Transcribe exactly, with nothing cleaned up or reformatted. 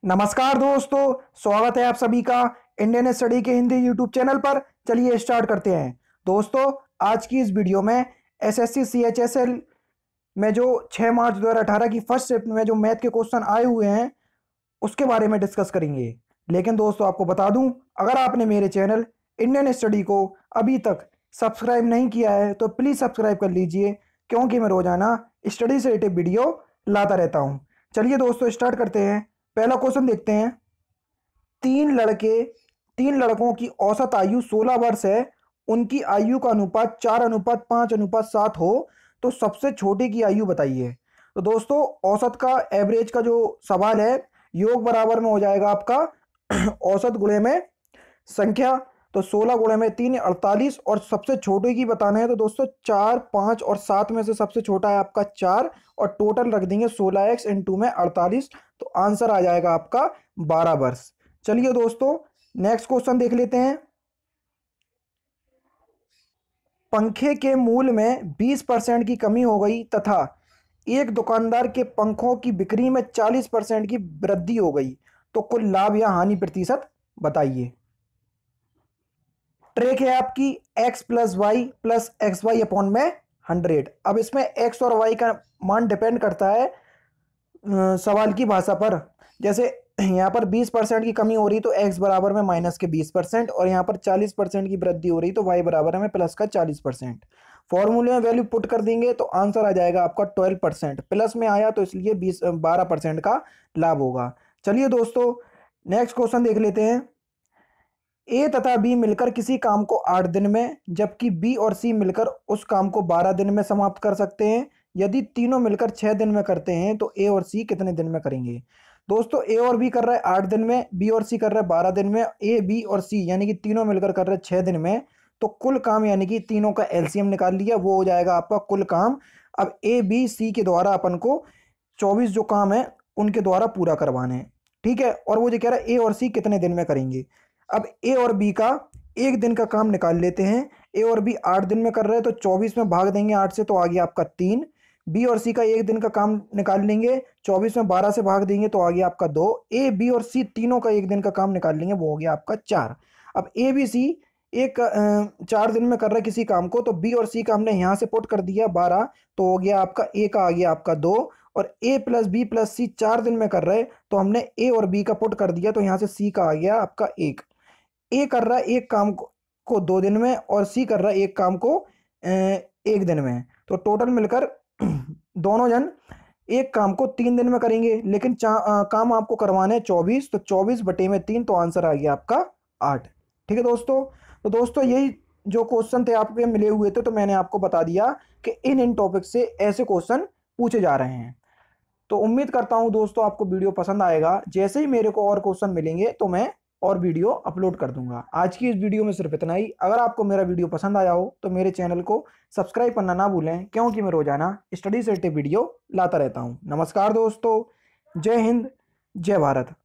नमस्कार दोस्तों, स्वागत है आप सभी का इंडियन स्टडी के हिंदी यूट्यूब चैनल पर। चलिए स्टार्ट करते हैं। दोस्तों, आज की इस वीडियो में एसएससी सीएचएसएल में जो छह मार्च दो हज़ार अठारह की फर्स्ट शिफ्ट में जो मैथ के क्वेश्चन आए हुए हैं उसके बारे में डिस्कस करेंगे। लेकिन दोस्तों, आपको बता दूं, अगर आपने मेरे चैनल इंडियन स्टडी को अभी तक सब्सक्राइब नहीं किया है तो प्लीज़ सब्सक्राइब कर लीजिए, क्योंकि मैं रोज़ाना स्टडी से रिलेटेड वीडियो लाता रहता हूं। चलिए दोस्तों, स्टार्ट करते हैं। पहला क्वेश्चन देखते हैं। तीन लड़के तीन लड़कों की औसत आयु सोलह वर्ष है। उनकी आयु का अनुपात चार अनुपात पाँच अनुपात सात हो तो सबसे छोटे की आयु बताइए। तो दोस्तों, औसत का एवरेज का जो सवाल है, योग बराबर में हो जाएगा आपका औसत गुणे में संख्या। तो सोलह गुणे में तीन अड़तालीस, और सबसे छोटे की बताना है तो दोस्तों चार पाँच और सात में से सबसे छोटा है आपका चार, और टोटल रख देंगे सोलह एक्स इंटू में अड़तालीस, तो आंसर आ जाएगा आपका बारह वर्ष। चलिए दोस्तों, नेक्स्ट क्वेश्चन देख लेते हैं। पंखे के मूल्य में बीस परसेंट की कमी हो गई तथा एक दुकानदार के पंखों की बिक्री में चालीस परसेंट की वृद्धि हो गई, तो कुल लाभ या हानि प्रतिशत बताइए। ट्रेक है आपकी x plus Y plus X Y upon में हंड्रेड। अब इसमें x और y का मान डिपेंड करता है अ, सवाल की भाषा पर। जैसे यहाँ पर बीस परसेंट की कमी हो रही तो x बराबर में माइनस के बीस परसेंट, और यहाँ पर चालीस परसेंट की वृद्धि हो रही तो y बराबर में प्लस का चालीस परसेंट। फॉर्मूले में वैल्यू पुट कर देंगे तो आंसर आ जाएगा आपका ट्वेल्व परसेंट। प्लस में आया तो इसलिए बीस बारह परसेंट का लाभ होगा। चलिए दोस्तों, नेक्स्ट क्वेश्चन देख लेते हैं। ए तथा बी मिलकर किसी काम को आठ दिन में, जबकि बी और सी मिलकर उस काम को बारह दिन में समाप्त कर सकते हैं। यदि तीनों मिलकर छह दिन में करते हैं तो ए और सी कितने दिन में करेंगे। दोस्तों, ए और बी कर रहा है आठ दिन में, बी और सी कर रहा है बारह दिन में। ए बी और सी यानी कि तीनों मिलकर कर रहे हैं छह दिन में, तो कुल काम यानी कि तीनों का एलसीएम निकाल लिया, वो हो जाएगा आपका कुल काम। अब ए बी सी के द्वारा अपन को चौबीस जो काम है उनके द्वारा पूरा करवाने हैं, ठीक है। और वो जो कह रहा है ए और सी कितने दिन में करेंगे। अब ए और बी का एक दिन का काम निकाल लेते हैं। ए और बी आठ दिन में कर रहे हैं तो चौबीस में भाग देंगे आठ से तो आ गया आपका तीन। बी और सी का एक दिन का काम निकाल लेंगे, चौबीस में बारह से भाग देंगे तो आ गया आपका दो। ए बी और सी तीनों का एक दिन का काम निकाल लेंगे, वो हो गया आपका चार। अब ए बी सी एक अ, चार दिन में कर रहा है किसी काम को, तो बी और सी का हमने यहाँ से पुट कर दिया बारह, तो हो गया आपका ए का आ गया आपका दो। और A plus B plus C चार दिन में कर रहे तो हमने ए और बी का पुट कर दिया, तो यहाँ से सी का आ गया आपका एक। ए कर रहा है एक काम को, को दो दिन में, और सी कर रहा है एक काम को अ, एक दिन में। तो टोटल मिलकर दोनों जन एक काम को तीन दिन में करेंगे, लेकिन चा, आ, काम आपको करवाने हैं चौबीस, तो चौबीस बटे में तीन, तो आंसर आ गया आपका आठ। ठीक है दोस्तों। तो दोस्तों, यही जो क्वेश्चन थे आपके मिले हुए थे, तो मैंने आपको बता दिया कि इन इन टॉपिक से ऐसे क्वेश्चन पूछे जा रहे हैं। तो उम्मीद करता हूं दोस्तों आपको वीडियो पसंद आएगा। जैसे ही मेरे को और क्वेश्चन मिलेंगे तो मैं और वीडियो अपलोड कर दूंगा। आज की इस वीडियो में सिर्फ इतना ही। अगर आपको मेरा वीडियो पसंद आया हो तो मेरे चैनल को सब्सक्राइब करना ना भूलें, क्योंकि मैं रोजाना स्टडी से रिलेटेड वीडियो लाता रहता हूं। नमस्कार दोस्तों, जय हिंद, जय भारत।